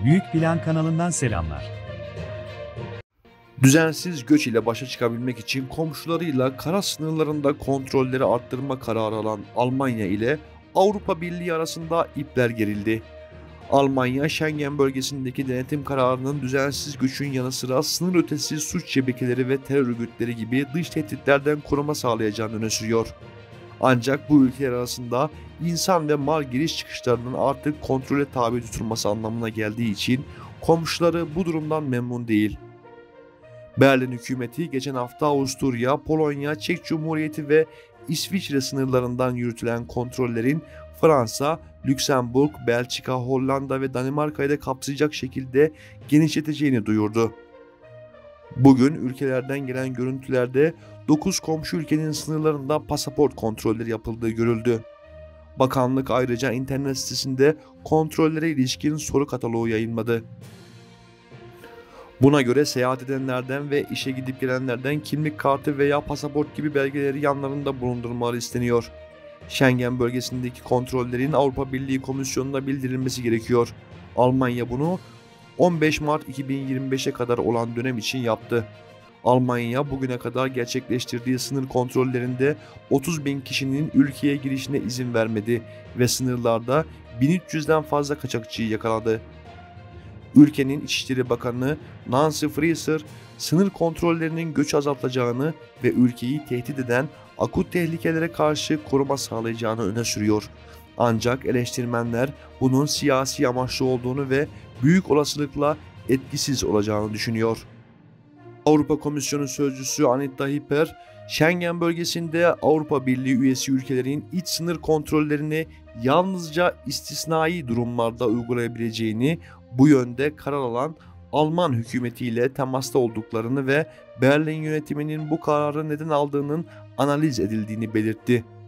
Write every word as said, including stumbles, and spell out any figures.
Büyük Plan kanalından selamlar. Düzensiz göç ile başa çıkabilmek için komşularıyla kara sınırlarında kontrolleri arttırma kararı alan Almanya ile Avrupa Birliği arasında ipler gerildi. Almanya, Schengen bölgesindeki denetim kararının düzensiz göçün yanı sıra sınır ötesi suç şebekeleri ve terör örgütleri gibi dış tehditlerden koruma sağlayacağını öne sürüyor. Ancak bu ülkeler arasında insan ve mal giriş çıkışlarının artık kontrole tabi tutulması anlamına geldiği için komşuları bu durumdan memnun değil. Berlin hükümeti geçen hafta Avusturya, Polonya, Çek Cumhuriyeti ve İsviçre sınırlarından yürütülen kontrollerin Fransa, Lüksemburg, Belçika, Hollanda ve Danimarka'yı da kapsayacak şekilde genişleteceğini duyurdu. Bugün ülkelerden gelen görüntülerde dokuz komşu ülkenin sınırlarında pasaport kontrolleri yapıldığı görüldü. Bakanlık ayrıca internet sitesinde kontrollere ilişkin soru kataloğu yayınladı. Buna göre seyahat edenlerden ve işe gidip gelenlerden kimlik kartı veya pasaport gibi belgeleri yanlarında bulundurmaları isteniyor. Schengen bölgesindeki kontrollerin Avrupa Birliği Komisyonu'na bildirilmesi gerekiyor. Almanya bunu on beş Mart iki bin yirmi beşe kadar olan dönem için yaptı. Almanya bugüne kadar gerçekleştirdiği sınır kontrollerinde otuz bin kişinin ülkeye girişine izin vermedi ve sınırlarda bin üç yüzden fazla kaçakçıyı yakaladı. Ülkenin İçişleri Bakanı Nancy Faeser, sınır kontrollerinin göçü azaltacağını ve ülkeyi tehdit eden akut tehlikelere karşı koruma sağlayacağını öne sürüyor. Ancak eleştirmenler bunun siyasi amaçlı olduğunu ve büyük olasılıkla etkisiz olacağını düşünüyor. Avrupa Komisyonu Sözcüsü Anita Hyper, Schengen bölgesinde Avrupa Birliği üyesi ülkelerin iç sınır kontrollerini yalnızca istisnai durumlarda uygulayabileceğini, bu yönde karar alan Alman hükümetiyle temasta olduklarını ve Berlin yönetiminin bu kararı neden aldığının analiz edildiğini belirtti.